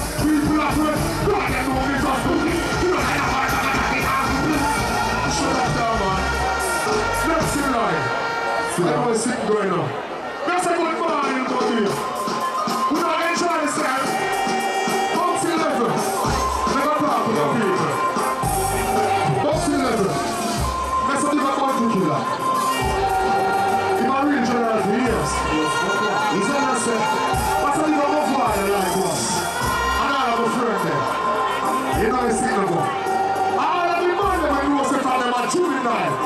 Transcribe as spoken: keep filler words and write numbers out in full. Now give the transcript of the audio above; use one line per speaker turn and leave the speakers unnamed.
People are good. God, they know me just do it. You know, I have a shut up down, man. Let's see live. I know it's sick going on. That's a good morning, buddy. We don't enjoy yourself. Come to level. Never talk to the people. Come to level. That's what you're going to kill. In my regional for years. He's never said, what's what you're going to fly like us? And I have a friend there. You know, it's sick. All of the money when you was from them are juvenile.